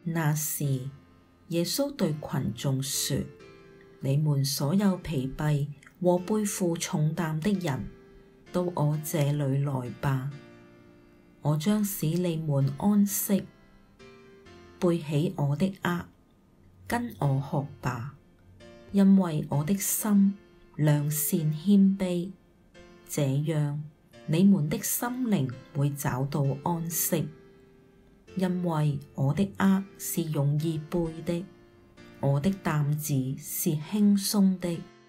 那時，耶穌對群眾說：你們所有疲憊和背負重擔的人，到我這裡來吧，我將使你們安息。背起我的軛，跟我學吧，因為我的心良善謙卑，這樣你們的心靈會找到安息。因為我的軛是容易背的，我的擔子是輕鬆的。